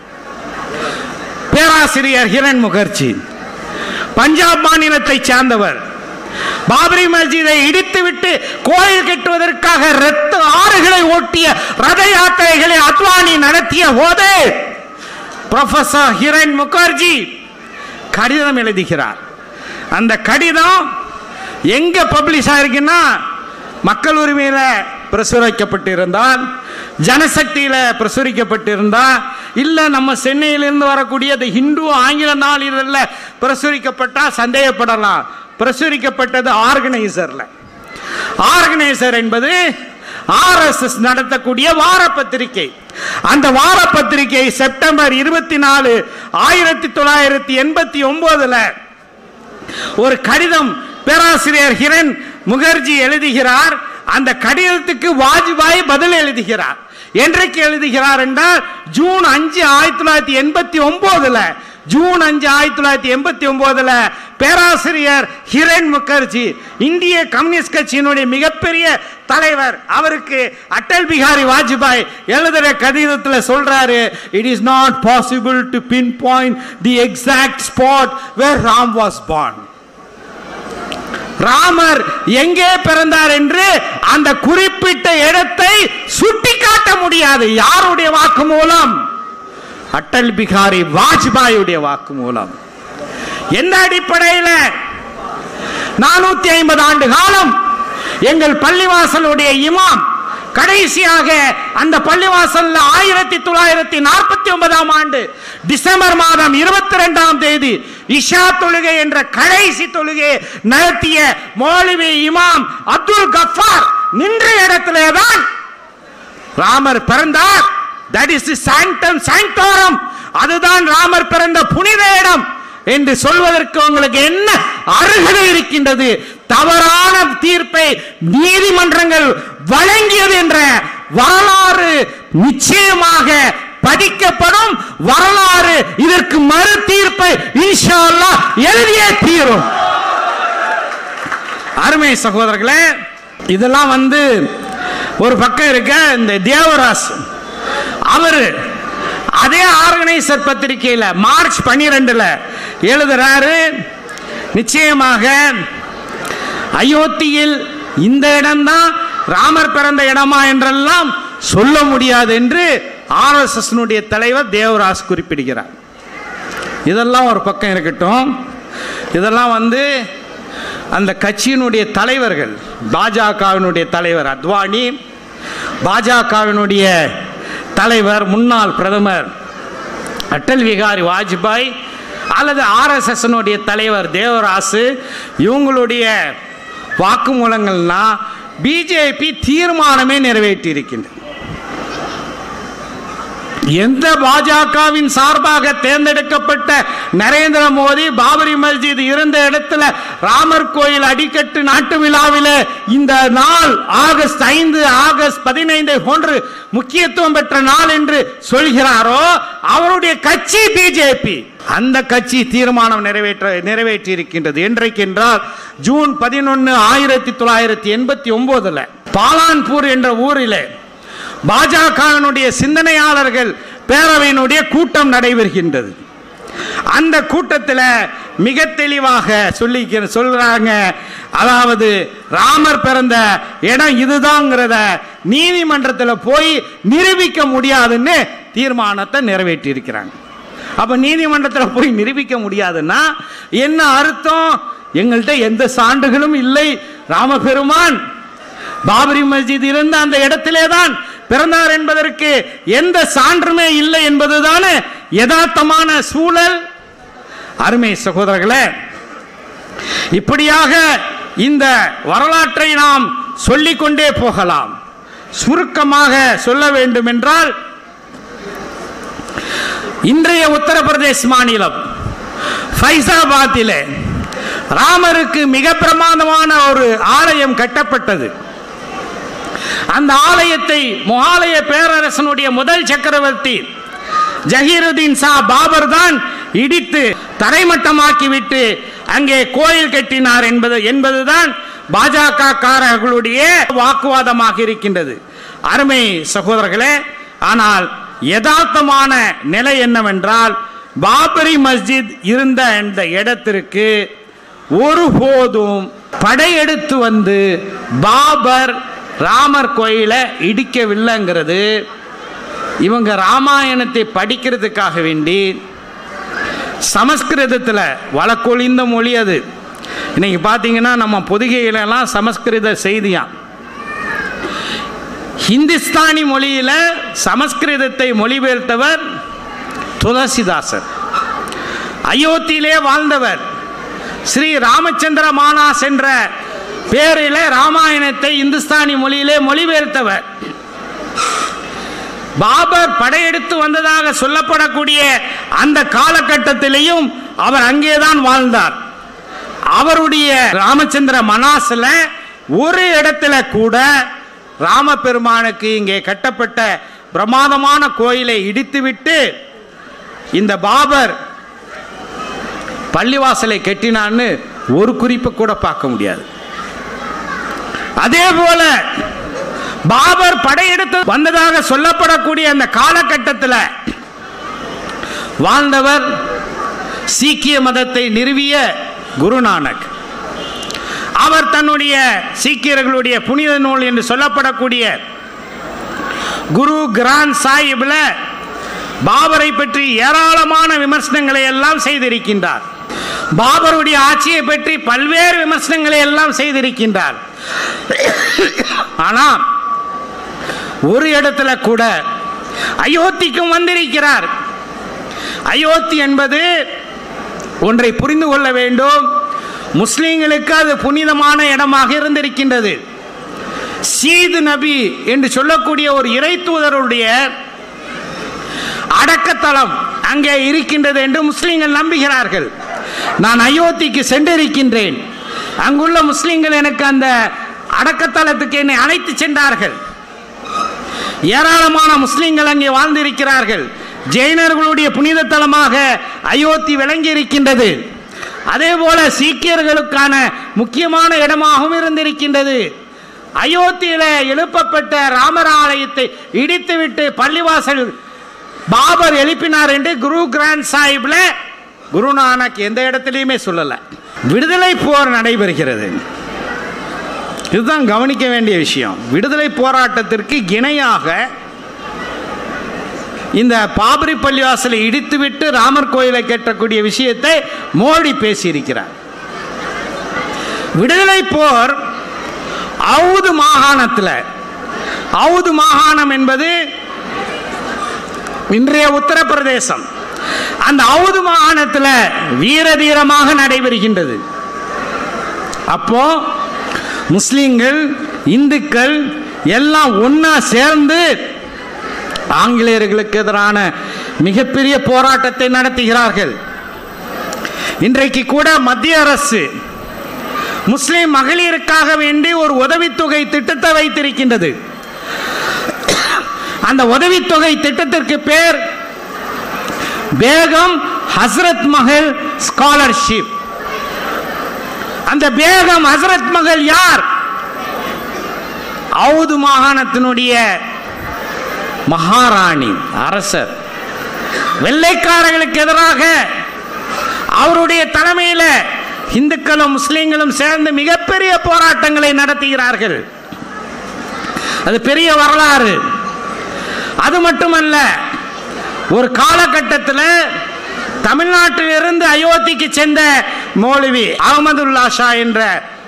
பேராசிரியர் ஹிரண் முகர்ஜி, பஞ்சாப் மாநிலத்தை சார்ந்தவர். பாபரி மஸ்ஜிதை இடித்துவிட்டு கோயில் கட்டுவதற்காக ரத்த ஆறுகளை ஓட்டிய ரத யாத்திரைகளை அத்வானி நடத்திய போது ப்ரொஃபசர் ஹிரண் முகர்ஜி கடிதம் எழுதுகிறார். அந்த கடிதம் எங்க பப்ளிஷ் ஆயிருக்குன்னா, மக்கள் உரிமையில பிரசுரிக்கப்பட்டிருந்தால், ஜனசக்தியில பிரசுரிக்கப்பட்டிருந்தால், இல்ல நம்ம சென்னையிலிருந்து வரக்கூடிய ஹிந்து ஆங்கில நாளிதழில் பிரசுரிக்கப்பட்டா சந்தேகப்படலாம். பிரசுரிக்கப்பட்டது ஆர்கனைசர்ல. ஆர்கனைசர் என்பது ஆர் எஸ் எஸ் நடத்தக்கூடிய வார பத்திரிகை. அந்த வார பத்திரிகை செப்டம்பர் இருபத்தி நாலு ஆயிரத்தி தொள்ளாயிரத்தி எண்பத்தி ஒன்பதுல ஒரு கடிதம் பேராசிரியர் ஹிரண் முகர்ஜி எழுதுகிறார். அந்த கடிதத்துக்கு வாஜ்பாய் பதில் எழுதுகிறார். என்றைக்கு எழுதுகிறார் என்றால் ஜூன் அஞ்சு ஆயிரத்தி தொள்ளாயிரத்தி எண்பத்தி ஒன்பதுல ஜூன் அஞ்சு ஆயிரத்தி தொள்ளாயிரத்தி எண்பத்தி ஒன்பதுல பேராசிரியர் ஹிரண் முகர்ஜி இந்திய கம்யூனிஸ்ட் கட்சியினுடைய மிகப்பெரிய தலைவர், அவருக்கு அடல் பிகாரி வாஜ்பாய் எழுதுற கடிதத்தில் சொல்றாரு, it is not possible to pinpoint the exact spot where Ram was born. Ramar எங்கே பிறந்தார் என்று அந்த குறிப்பிட்ட இடத்தை சுட்டிக்காட்ட முடியாது. யாருடைய வாக்கு மூலம்? அடல் பிகாரி வாஜ்பாயுடைய வாக்கு மூலம். எந்த அடிப்படையில்? நானூத்தி ஐம்பது ஆண்டு காலம் எங்கள் பள்ளிவாசலுடைய இமாம் கடைசியாக அந்த பள்ளிவாசல் ஆயிரத்தி தொள்ளாயிரத்தி நாற்பத்தி ஒன்பதாம் ஆண்டு டிசம்பர் மாதம் இருபத்தி இரண்டாம் தேதி இஷா தொழுகை என்ற கடைசி தொழுகை நடத்திய மௌலவி இமாம் அப்துல் கஃபார் நின்ற இடத்திலேதான் ராமர் பிறந்தார். That is the sanctum sanctorum அதுதான் ராமர் பிறந்த புனித இடம் என்று சொல்வதற்கு உங்களுக்கு என்ன அருகதை இருக்கின்றது? தவறான தீர்ப்பை நீதிமன்றங்கள் வழங்கியது என்ற வரலாறு நிச்சயமாக பதிக்கப்படும். வரலாறு இதற்கு மறு தீர்ப்பை இன்ஷா அல்லாஹ் எழுதியே தீரும். அருமை சகோதரர்களே, இதெல்லாம் வந்து ஒரு பக்கம் இருக்க. இந்த தேவராஸ் அவரு அதே ஆர்கனைசர் பத்திரிகையில் மார்ச் பன்னிரெண்டுல எழுதுறாரு, நிச்சயமாக அயோத்தியில் இந்த இடம்தான் ராமர் பிறந்த இடமா என்றெல்லாம் சொல்ல முடியாது என்று ஆர் எஸ் எஸ் தலைவர் தேவராஸ் குறிப்பிடுகிறார். இதெல்லாம் ஒரு பக்கம் இருக்கட்டும். இதெல்லாம் வந்து அந்த கட்சியினுடைய தலைவர்கள், பாஜகவினுடைய தலைவர் அத்வானி, பாஜகவினுடைய தலைவர் முன்னாள் பிரதமர் அடல் பிகாரி வாஜ்பாய் அல்லது ஆர் எஸ் எஸ் தலைவர் தேவராசு, இவங்களுடைய வாக்குமூலங்கள்னா பிஜேபி தீர்மானமே நிறைவேற்றி இருக்கின்றது. எந்த பாஜகவின் சார்பாக தேர்ந்தெடுக்கப்பட்ட நரேந்திர மோடி பாபரி மஸ்ஜித் இருந்த இடத்துல ராமர் கோயில் அடிக்கட்டு நாட்டு விழாவில் இந்த நாள் ஆகஸ்ட் ஐந்து ஆகஸ்ட் பதினைந்து போன்று முக்கியத்துவம் பெற்ற நாள் என்று சொல்கிறாரோ அவருடைய கட்சி பிஜேபி, அந்த கட்சி தீர்மானம் நிறைவேற்ற நிறைவேற்றி இருக்கின்றது. என்றைக்கு என்றால் ஜூன் பதினொன்று ஆயிரத்தி தொள்ளாயிரத்தி எண்பத்தி ஒன்பதுல பாலான்பூர் என்ற ஊரில் பாஜகவினுடைய சிந்தனையாளர்கள் பேரவையினுடைய கூட்டம் நடைபெறுகின்றது. அந்த கூட்டத்தில் மிக தெளிவாக சொல்லி சொல்றாங்க, அதாவது ராமர் பிறந்த இடம் இதுதாங்கிறத நீதிமன்றத்தில் போய் நிரூபிக்க முடியாதுன்னு தீர்மானத்தை நிறைவேற்றி இருக்கிறாங்க. அப்ப நீதிமன்றத்தில் போய் நிரூபிக்க முடியாதுன்னா என்ன அர்த்தம்? எங்கள்கிட்ட எந்த சான்றுகளும் இல்லை, ராமபெருமான் பாபரி மஸ்ஜித் இருந்த அந்த இடத்திலே தான் பிறந்தார் என்பதற்கு எந்த சான்றுமே இல்லை என்பதுதான யதார்த்தமான சூழல். அருமை சகோதரர்களே, இப்படியாக இந்த வரலாற்றை நாம் சொல்லிக்கொண்டே போகலாம். சுருக்கமாக சொல்ல வேண்டும் என்றால், இன்றைய உத்தரப்பிரதேச மாநிலம் ஃபைசாபாத்திலே ராமருக்கு மிக பிரமாதமான ஒரு ஆலயம் கட்டப்பட்டது. அந்த ஆலயத்தை முகலாய பேரரசனுடைய முதல் சக்கரவர்த்தி ஜஹீருதீன் ஷா பாபர் தான் இடித்து தரைமட்டமாக்கிவிட்டு அங்கே கோயில் கட்டினார் என்பது என்பதுதான் பாஜக காரர்களுடைய வாக்குவாதமாக இருக்கின்றது. அருமை சகோதரர்களே, ஆனால் யதார்த்தமான நிலை என்னவென்றால், பாபரி மஸ்ஜித் இருந்த இந்த இடத்திற்கு ஒருபோதும் படையெடுத்து வந்து பாபர் ராமர் கோயிலை இடிக்கவில்லைங்கிறது இவங்க ராமாயணத்தை படிக்கிறதுக்காக வேண்டி சமஸ்கிருதத்தில் வழக்கொழிந்த மொழி அது. இன்னைக்கு பார்த்தீங்கன்னா நம்ம பொதிகையிலெல்லாம் சமஸ்கிருத செய்தியாம். ஹிந்துஸ்தானி மொழியில் சமஸ்கிருதத்தை மொழிபெயர்த்தவர் துளசிதாசர். அயோத்தியிலே வாழ்ந்தவர் ஸ்ரீ ராமச்சந்திர மானாஸ் என்ற பேரில் ராமாயணத்தை இந்துஸ்தானி மொழியிலே மொழிபெயர்த்தவர். பாபர் படையெடுத்து வந்ததாக சொல்லப்படக்கூடிய அந்த காலகட்டத்திலேயும் அவர் அங்கேதான் வாழ்ந்தார். அவருடைய ராமச்சந்திர மனாசில் ஒரு இடத்துல கூட ராமபெருமானுக்கு இங்கே கட்டப்பட்ட பிரமாதமான கோயிலை இடித்துவிட்டு இந்த பாபர் பள்ளிவாசலை கட்டினான்னு ஒரு குறிப்பு கூட பார்க்க முடியாது. அதே போல பாபர் படையெடுத்து வந்ததாக சொல்லப்படக்கூடிய அந்த காலகட்டத்தில் வாழ்ந்தவர் சீக்கிய மதத்தை நிறுவிய குருநானக். அவர் தன்னுடைய சீக்கியர்களுடைய புனித நூல் என்று சொல்லப்படக்கூடிய குரு கிராந்த் சாஹிப்ல பாபரை பற்றி ஏராளமான விமர்சனங்களை எல்லாம் செய்திருக்கின்றார். பாபருடைய ஆட்சியை பற்றி பல்வேறு விமர்சனங்களை எல்லாம் செய்திருக்கின்றார். ஆனால் ஒரு இடத்துல கூட அயோத்திக்கும் வந்திருக்கிறார். அயோத்தி என்பது ஒன்றை புரிந்து கொள்ள வேண்டும், முஸ்லிம்களுக்கு அது புனிதமான இடமாக இருந்திருக்கின்றது. சீது நபி என்று சொல்லக்கூடிய ஒரு இறை தூதருடைய அடக்கத்தலம் அங்கே இருக்கின்றது என்று முஸ்லிம்கள் நம்புகிறார்கள். நான் அயோத்திக்கு சென்றிருக்கின்றேன். அங்குள்ள முஸ்லிம்கள் எனக்கு அந்த அடக்கத்தலத்துக்கு என்னை அழைத்து சென்றார்கள். ஏராளமான முஸ்லிம்கள் அங்கே வாழ்ந்திருக்கிறார்கள். ஜெயினர்களுடைய புனித தலமாக அயோத்தி விளங்கி இருக்கின்றது. அதே போல சீக்கியர்களுக்கான முக்கியமான இடமாகவும் இருந்திருக்கின்றது. அயோத்தியில் எழுப்பப்பட்ட ராமர் ஆலயத்தை இடித்துவிட்டு பள்ளிவாசல் பாபர் எழுப்பினார் என்று குரு கிரந்த் சாஹிப்ல குருநானக் எந்த இடத்திலையுமே சொல்லல. விடுதலை போர் நடைபெறுகிறது. இதுதான் கவனிக்க வேண்டிய விஷயம். விடுதலை போராட்டத்திற்கு இணையாக இந்த பாபரி பள்ளிவாசலை இடித்துவிட்டு ராமர் கோயிலை கட்டக்கூடிய விஷயத்தை மோடி பேசியிருக்கிறார். விடுதலை போர் அவுது மாகாணத்தில், அவுது மாகாணம் என்பது இன்றைய உத்தரப்பிரதேசம், அந்த அவுது மாகாணத்தில் வீர தீரமாக நடைபெறுகின்றது. அப்போ முஸ்லிம்கள் இந்துக்கள் எல்லாம் ஒன்னா சேர்ந்து ஆங்கிலேயர்களுக்கு எதிரான மிகப்பெரிய போராட்டத்தை நடத்துகிறார்கள். இன்றைக்கு கூட மத்திய அரசு முஸ்லிம் மகளிருக்காக வேண்டி ஒரு உதவித்தொகை திட்டத்தை வைத்திருக்கின்றது. அந்த உதவித்தொகை திட்டத்திற்கு பேர் பேகம் ஹசரத் மஹல் ஸ்காலர்ஷிப். அந்த பேகம் ஹசரத் மஹல் யார்? அவுது மாகாணத்தினுடைய மகாராணி, அரசர். வெள்ளைக்காரர்களுக்கு எதிராக அவருடைய தலைமையில் இந்துக்களும் முஸ்லிம்களும் சேர்ந்து மிகப்பெரிய போராட்டங்களை நடத்துகிறார்கள். அது பெரிய வரலாறு. அது மட்டுமல்ல, ஒரு காலகட்டத்தில் தமிழ்நாட்டில் இருந்து அயோத்திக்கு சென்ற மௌலவி அஹமதுல்லா ஷா என்ற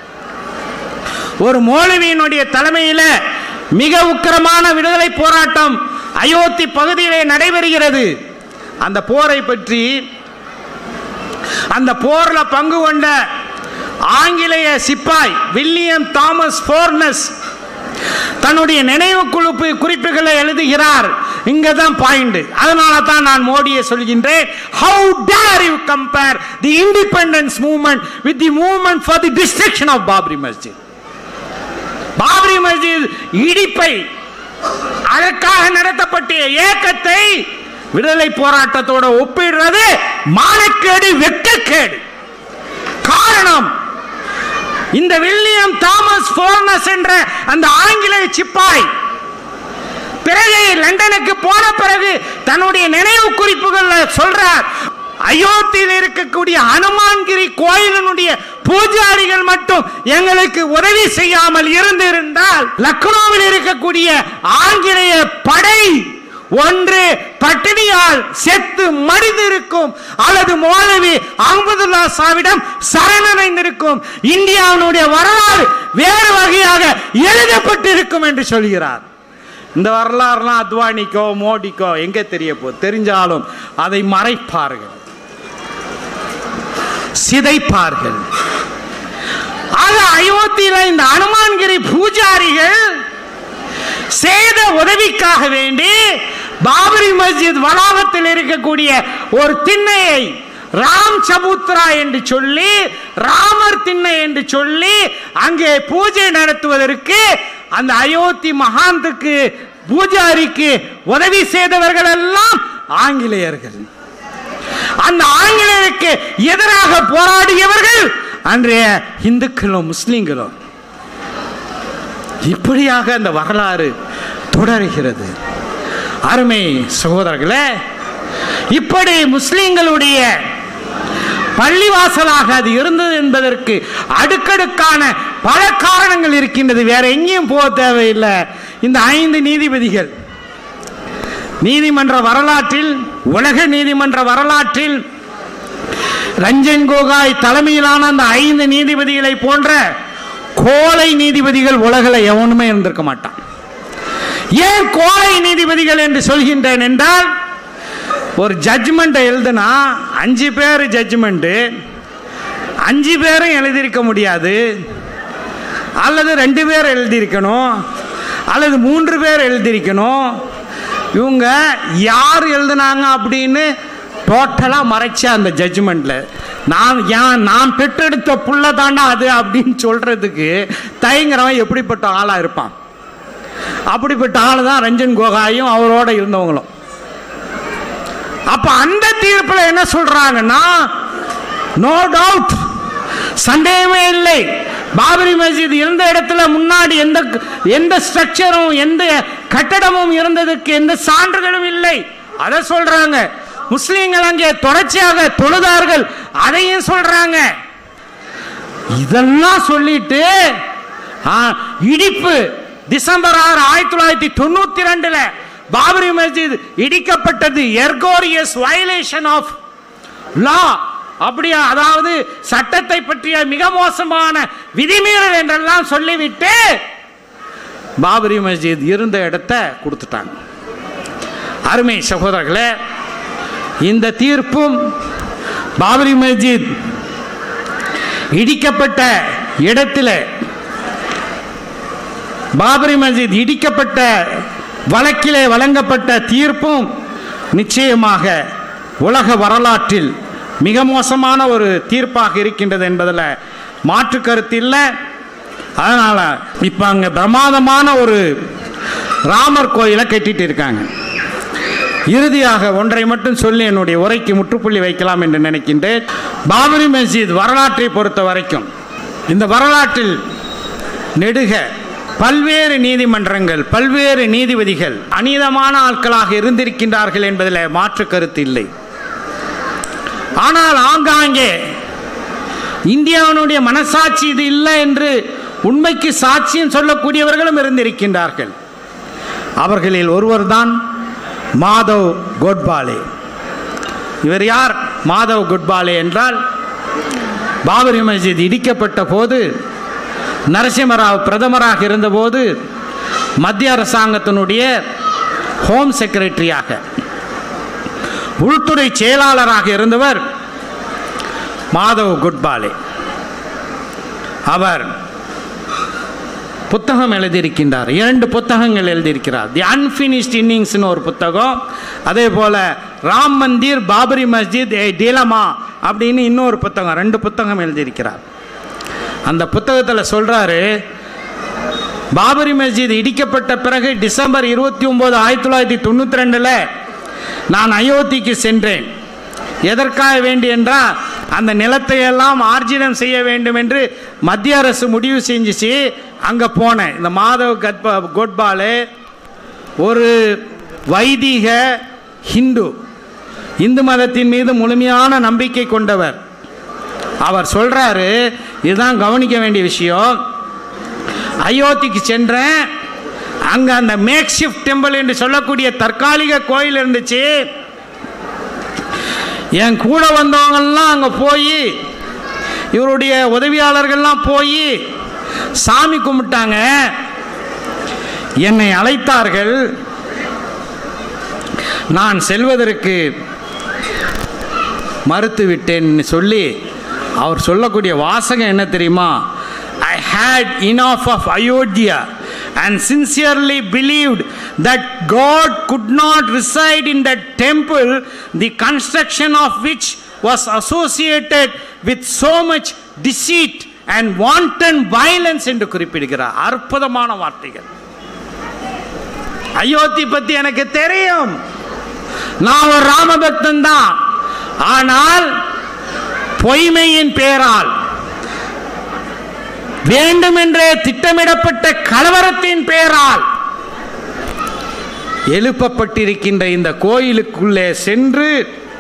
ஒரு மௌலவியினுடைய தலைமையில் மிக உக்கிரமான விடுதலை போராட்டம் அயோத்தி பகுதியிலே நடைபெறுகிறது. அந்த போரை பற்றி, அந்த போரில் பங்கு கொண்ட ஆங்கிலேய சிப்பாய் வில்லியம் தாமஸ் ஃபோர்னஸ் தன்னுடைய நினைவு குழுப்பு குறிப்புகளை எழுதுகிறார். இங்க தான் பாயிண்ட். அதனால தான் நான் மோடியை சொல்கின்றேன், how dare you compare the independence movement with the movement for the destruction of Babri Masjid. Babri மஸ்ஜித் இடிப்பை, அதற்காக நடத்தப்பட்ட இயக்கத்தை விடுதலை போராட்டத்தோட ஒப்பிடுறது மானக்கேடு, வெட்கக்கேடு. காரணம், இந்த வில்லியம் தாமஸ் ஃபோர்னஸ் என்ற அந்த ஆங்கிலேய சிப்பாய் பிறகு லண்டனுக்கு போன பிறகு தன்னுடைய நினைவு குறிப்புகள் சொல்றார், அயோத்தியில் இருக்கக்கூடிய ஹனுமான்கிரி கோயிலினுடைய பூஜாரிகள் மட்டும் எங்களுக்கு உதவி செய்யாமல் இருந்திருந்தால் லக்னோவில் இருக்கக்கூடிய ஆங்கிலேய படை ஒன்று பட்டினியால் செத்து மடிந்திருக்கும், அல்லது மௌலவி அஹமதுல்லா ஷாவிடம் சரணடைந்திருக்கும். இந்தியாவினுடைய வரலாறு வேறு வகையாக எழுதப்பட்டிருக்கும் என்று சொல்கிறார். இந்த வரலாறுலாம் அத்வானிக்கோ மோடிக்கோ எங்க தெரிய போ தெரிஞ்சாலும் அதை மறைப்பார்கள், சிதைப்பார்கள். ஆக அயோத்தியில் இந்த ஹனுமான்கிரி பூஜாரிகள் செய்த உதவிக்காக வேண்டி பாபரி மஸ்ஜித் வளாகத்தில் இருக்கக்கூடிய ஒரு திண்ணையை ராம் சபுத்ரா என்று சொல்லி, ராமர் திண்ணை என்று சொல்லி அங்கே பூஜை நடத்துவதற்கு அந்த அயோத்தி மகாந்துக்கு பூஜாரிக்கு உதவி செய்தவர்கள் எல்லாம் ஆங்கிலேயர்கள். அந்த ஆங்கிலேயருக்கு எதிராக போராடியவர்கள் அன்றைய இந்துக்களும் முஸ்லிம்களும். இப்படியாக அந்த வரலாறு தொடர்கிறது. அருமை சகோதரர்களே, இப்படி முஸ்லிம்களுடைய பள்ளிவாசலாக அது இருந்தது என்பதற்கு அடுக்கடுக்கான பல காரணங்கள் இருக்கின்றது. வேற எங்கேயும் போக தேவையில்லை. இந்த ஐந்து நீதிபதிகள் நீதிமன்ற வரலாற்றில், உலக நீதிமன்ற வரலாற்றில் ரஞ்சன் கோகாய் தலைமையிலான அந்த ஐந்து நீதிபதிகளை போன்ற கோலை நீதிபதிகள் உலகில் எவனுமே இருந்திருக்க மாட்டான். ஏன் கோலை நீதிபதிகள் என்று சொல்கின்றேன் என்றால், ஒரு ஜட்ஜ்மெண்ட் எழுதுனா அஞ்சு பேர் ஜட்ஜ்மெண்ட்டு, அஞ்சு பேரும் எழுதியிருக்க முடியாது, அல்லது ரெண்டு பேர் எழுதியிருக்கணும், அல்லது மூன்று பேர் எழுதியிருக்கணும், இவங்க யார் எழுதுனாங்க அப்படின்னு டோட்டலாக மறைச்ச அந்த ஜட்ஜ்மெண்ட்டில் நான் ஏன் நான் பெற்றெடுத்த புள்ள தாண்டா அது அப்படின்னு சொல்கிறதுக்கு தயங்குறவன் எப்படிப்பட்ட ஆளாக இருப்பான். அப்படிப்பட்ட ஆள் தான் ரஞ்சன் கோகாயும் அவரோட இருந்தவங்களும். அப்போ அந்த தீர்ப்பில் என்ன சொல்கிறாங்கன்னா, நோ டவுட், சந்தேகமே இல்லை, பாபரி மஸ்ஜித் இருந்த இடத்துல முன்னாடி எந்த எந்த ஸ்ட்ரக்சரும் எந்த கட்டடமும் இருந்ததுக்கு எந்த சான்றுகளும் இல்லை. அதை சொல்றாங்க. முஸ்லீம்கள் அங்கே தொடர்ச்சியாக தொழுதார்கள், அதையும் சொல்றாங்க. இதெல்லாம் சொல்லிட்டு இடிப்பு டிசம்பர் ஆறு ஆயிரத்தி தொள்ளாயிரத்தி தொண்ணூத்தி ரெண்டுல பாபரி மஸ்ஜித் இடிக்கப்பட்டது எர்கோரியஸ் வயலேஷன் ஆஃப் லா, அப்படியா, அதாவது சட்டத்தை பற்றிய மிக மோசமான விதிமீறல் என்றெல்லாம் சொல்லிவிட்டு பாபரி மஸ்ஜித் இருந்த இடத்தை கொடுத்துட்டாங்க. அருமை சகோதரர்களே, இந்த தீர்ப்பும் பாபரி மஸ்ஜித் இடிக்கப்பட்ட இடத்தில் பாபரி மஸ்ஜித் இடிக்கப்பட்ட வழக்கிலே வழங்கப்பட்ட தீர்ப்பும் நிச்சயமாக உலக வரலாற்றில் மிக மோசமான ஒரு தீர்ப்பாக இருக்கின்றது என்பதில் மாற்று கருத்து இல்லை. அதனால் இப்போ அங்கே பிரமாதமான ஒரு ராமர் கோயிலை கட்டிட்டு இருக்காங்க. இறுதியாக ஒன்றை மட்டும் சொல்லி என்னுடைய உரைக்கு முற்றுப்புள்ளி வைக்கலாம் என்று நினைக்கின்றேன். பாபரி மஸ்ஜித் வரலாற்றை பொறுத்த வரைக்கும் இந்த வரலாற்றில் நெடுக பல்வேறு நீதிமன்றங்கள் பல்வேறு நீதிபதிகள் அநீதமான ஆட்களாக இருந்திருக்கின்றார்கள் என்பதில் மாற்று கருத்து இல்லை. ஆனால் ஆங்காங்கே இந்தியாவினுடைய மனசாட்சி இது இல்லை என்று உண்மைக்கு சாட்சியம் சொல்லக்கூடியவர்களும் இருந்திருக்கின்றார்கள். அவர்களில் ஒருவர் தான் மாதவ் கோட்பாலே. இவர் யார்? மாதவ் கோட்பாலே என்றால் பாபரி மஸ்ஜித் இடிக்கப்பட்ட போது நரசிம்மராவ் பிரதமராக இருந்தபோது மத்திய அரசாங்கத்தினுடைய ஹோம் செக்ரட்டரியாக உள்துறை செயலாளராக இருந்தவர் மாதவ் கோட்பாலே. அவர் புத்தகம் எழுதியிருக்கின்றார். இரண்டு புத்தகங்கள் எழுதியிருக்கிறார். தி அன்ஃபினிஷ்ட் இன்னிங்ஸ்னு ஒரு புத்தகம், அதே போல ராம் மந்திர் பாபரி மஸ்ஜித் ஏ டிலமா அப்படின்னு இன்னொரு புத்தகம், ரெண்டு புத்தகம் எழுதியிருக்கிறார். அந்த புத்தகத்தில் சொல்றாரு, பாபரி மஸ்ஜித் இடிக்கப்பட்ட பிறகு டிசம்பர் இருபத்தி ஒன்பது ஆயிரத்தி தொள்ளாயிரத்தி தொண்ணூற்றி ரெண்டுல நான் அயோத்திக்கு சென்றேன். எதற்காக வேண்டி என்றால் அந்த நிலத்தை எல்லாம் ஆர்ஜிதம் செய்ய வேண்டும் என்று மத்திய அரசு முடிவு செஞ்சிச்சு. அங்கே போனேன். இந்த மாதவ் கட்பா கோட்பாலே ஒரு வைதிக ஹிந்து, இந்து மதத்தின் மீது முழுமையான நம்பிக்கை கொண்டவர். அவர் சொல்றாரு, இதுதான் கவனிக்க வேண்டிய விஷயம். அயோத்திக்கு சென்றேன். அங்கே அந்த மேக் ஷிஃப்ட் டெம்பிள் என்று சொல்லக்கூடிய தற்காலிக கோயில் இருந்துச்சு. என் கூட வந்தவங்கெல்லாம் அங்கே போய் இவருடைய உதவியாளர்கள்லாம் போய் சாமி கும்பிட்டாங்க. என்னை அழைத்தார்கள். நான் செல்வதற்கு மறுத்துவிட்டேன் சொல்லி அவர் சொல்லக்கூடிய வாசகம் என்ன தெரியுமா? I had enough of Ayodhya and sincerely believed that God could not reside in that temple, the construction of which was associated with so much deceit and wanton violence என்று குறிப்பிடுகிறார். அற்புதமான வார்த்தைகள். அயோத்தி பத்தி எனக்கு தெரியும், நான் ஒரு ராமபக்தன் தான். ஆனால் பொய்மையின் பேரால் வேண்டுமென்றே திட்டமிடப்பட்ட கலவரத்தின் பேரால் எழுப்பப்பட்டிருக்கின்ற இந்த கோயிலுக்குள்ளே சென்று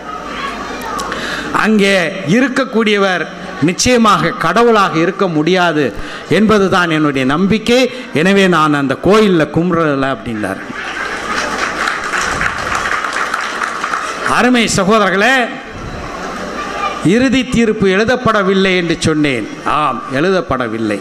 அங்கே இருக்கக்கூடியவர் நிச்சயமாக கடவுளாக இருக்க முடியாது என்பதுதான் என்னுடைய நம்பிக்கை. எனவே நான் அந்த கோயிலில் கும்பிடல அப்படின்னார். அருமை சகோதரர்களே, இறுதி தீர்ப்பு எழுதப்படவில்லை என்று சொன்னேன். ஆம், எழுதப்படவில்லை.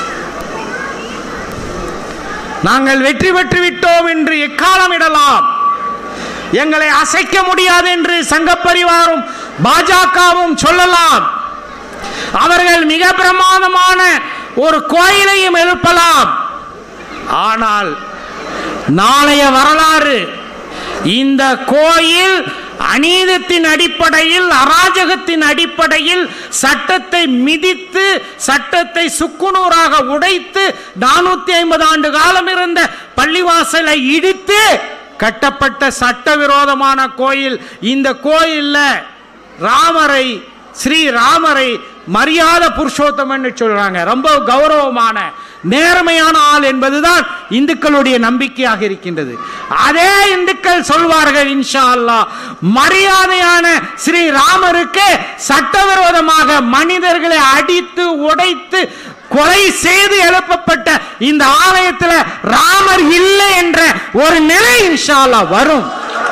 நாங்கள் வெற்றி பெற்று விட்டோம் என்று எக்காலம் இடலாம். எங்களை அசைக்க முடியாது என்று சங்கப்பரிவாரும் பாஜகவும் சொல்லலாம். அவர்கள் மிக பிரமாதமான ஒரு கோயிலையும் எழுப்பலாம். ஆனால் நாளைய வரலாறு இந்த கோயில் அநீதத்தின் அடிப்படையில், அராஜகத்தின் அடிப்படையில் சட்டத்தை மிதித்து, சட்டத்தை சுக்குநூறாக உடைத்து, நானூத்தி ஐம்பது ஆண்டு காலம் இருந்த பள்ளிவாசலை இடித்து கட்டப்பட்ட சட்டவிரோதமான கோயில். இந்த கோயில்ல ராமரை, ஸ்ரீ ராமரை மரியாத புருஷோத்தம் என்று சொல்றாங்க. ரொம்ப கௌரவமான நேர்மையான ஆள் என்பதுதான் இந்துக்களுடைய நம்பிக்கையாக இருக்கின்றது. அதே இந்துக்கள் சொல்வார்கள், இன்ஷா அல்லாஹ், மரியாதையான ஸ்ரீ ராமருக்கு சட்டவிரோதமாக மனிதர்களை அடித்து உடைத்து கொலை செய்து எழுப்பப்பட்ட இந்த ஆலயத்தில் ராமர் இல்லை என்ற ஒரு நிலை இன்ஷா அல்லாஹ் வரும்.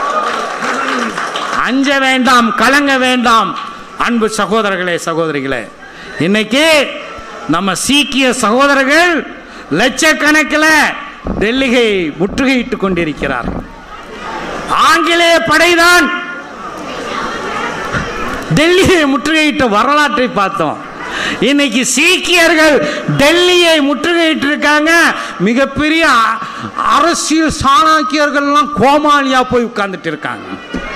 அஞ்ச வேண்டாம், கலங்க வேண்டாம். அன்பு சகோதரர்களே, சகோதரிகளே, இன்னைக்கு நம்ம சீக்கிய சகோதரர்கள் லட்சக்கணக்கில் டெல்லியை முற்றுகையிட்டுக் கொண்டிருக்கிறார்கள். ஆங்கிலேய படைதான் டெல்லியை முற்றுகையிட்ட வரலாற்றை பார்த்தோம். இன்னைக்கு சீக்கியர்கள் டெல்லியை முற்றுகையிட்டு இருக்காங்க. மிகப்பெரிய அரசியல் சாணக்கியர்கள்லாம் கோமாளியா போய் உட்கார்ந்துட்டு இருக்காங்க.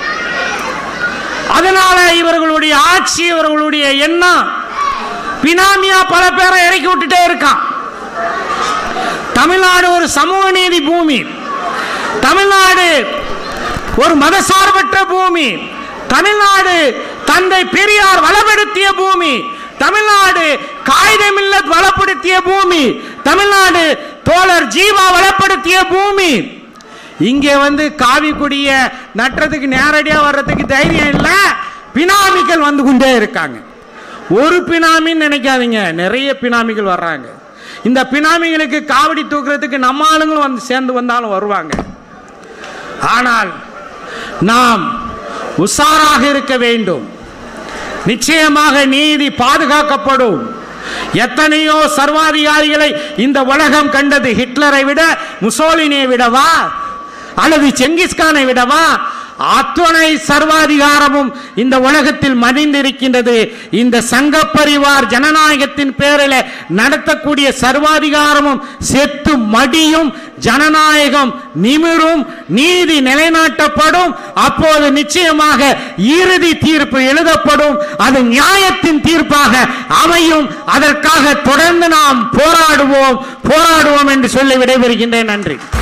அதனால இவர்களுடைய ஆட்சி, இவர்களுடைய எண்ணம் பினாமியா பல பேரை இறக்கி விட்டுட்டே இருக்கான். தமிழ்நாடு ஒரு சமூக நீதி பூமி, தமிழ்நாடு ஒரு மதசார்பற்ற பூமி, தமிழ்நாடு தந்தை பெரியார் வளப்படுத்திய பூமி, தமிழ்நாடு காயிதே மில்லத் வளப்படுத்திய பூமி, தமிழ்நாடு தோழர் ஜீவா வளப்படுத்திய பூமி. இங்கே வந்து காவி கொடிய நட்டுறதுக்கு நேரடியாக வர்றதுக்கு தைரியம் இல்லை. பினாமிகள் வந்து கொண்டே இருக்காங்க. ஒரு பினாமின்னு நினைக்காதீங்க, நிறைய பினாமிகள் வர்றாங்க. இந்த பினாமிகளுக்கு காவடி தூக்குறதுக்கு நம்ம ஆளுங்களும் வந்து சேர்ந்து வந்தாலும் வருவாங்க. ஆனால் நாம் உஷாராக இருக்க வேண்டும். நிச்சயமாக நீதி பாதுகாக்கப்படும். எத்தனையோ சர்வாதிகாரிகளை இந்த உலகம் கண்டது. ஹிட்லரை விட, முசோலினியை விடவா, அல்லது செங்கிஸ்கானை விடவா? அத்துணை சர்வாதிகாரமும் இந்த உலகத்தில் மடிந்திருக்கின்றது. இந்த சங்க பரிவார் ஜனநாயகத்தின் பேரில் நடத்தக்கூடிய சர்வாதிகாரமும் செத்து மடியும். ஜனநாயகம் நிமிரும், நீதி நிலைநாட்டப்படும். அப்போது நிச்சயமாக இறுதி தீர்ப்பு எழுதப்படும். அது நியாயத்தின் தீர்ப்பாக அமையும். அதற்காக தொடர்ந்து நாம் போராடுவோம் போராடுவோம் என்று சொல்லி விடைபெறுகின்றேன். நன்றி.